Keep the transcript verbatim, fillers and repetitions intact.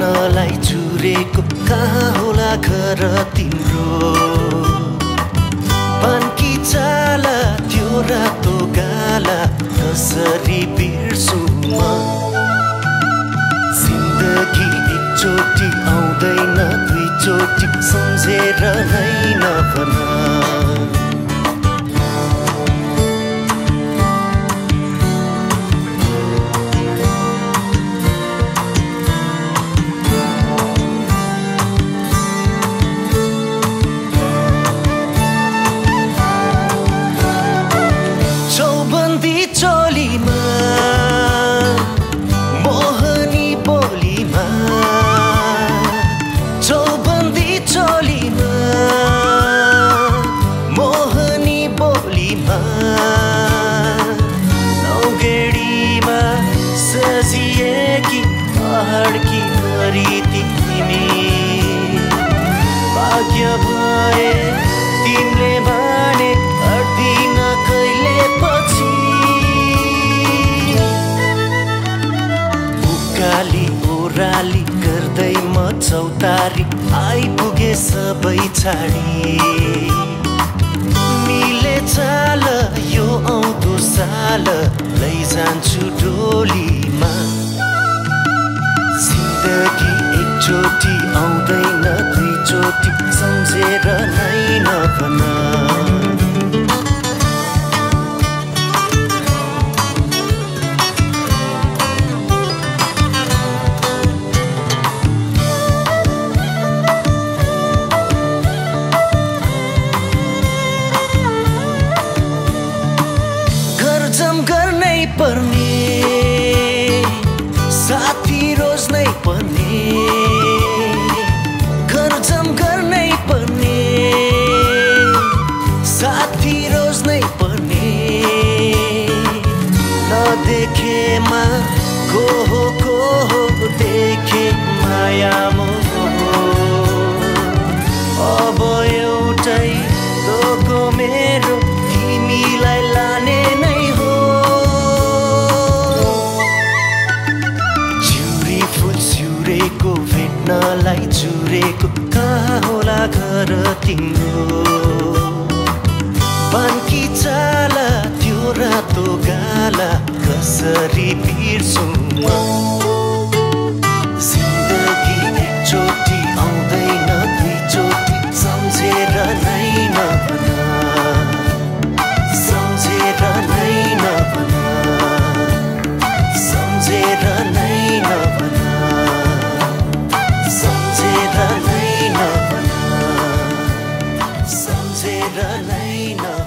भेट्नलाई जुरेको कहाँ होला घर तिम्रो पानकी चाला त्यो रातो गाला कसरी बिर्सु म जिन्दगी एकचोटि आउँदैन दुईचोटि सम्झेर नै नभन चोलीमा मोहनी बोलीमा चौबन्दी चोलीमा मोहनी बोलीमा नौगेडीमा सजिएकी पहाडकी परी तिमी भाग्य भए तिमीले भने हट्दिन कहिले पछि उकाली ओराली गर्दै म चौतारी आइपुगे सबै छाडी मिले चाल यो आउँदो साल लैजान्छु डोलीमा जिन्दगी एकचोटि आउँदैन दुईचोटि सम्झेर नै नभन जम गर्नै पर्ने साथी रोज्नै पर्ने घर जम गर्नै पर्ने साथी रोज्नै पर्ने नदेखेमा को हो को हो देखे माया मोह अब एउटै तोको मेरो तिमीलाई लाने नै को भेट्नलाई जुरेको कहाँ होला घर तिम्रो पानकी चाला त्यो रातो गाला कसरी बिर्सु म जिन्दगी एकचोटि आउँदैन दुईचोटि सम्झेर नै नभन सम्झेर नै नभन सम्झेर नै नभन सम्झेर नै नभन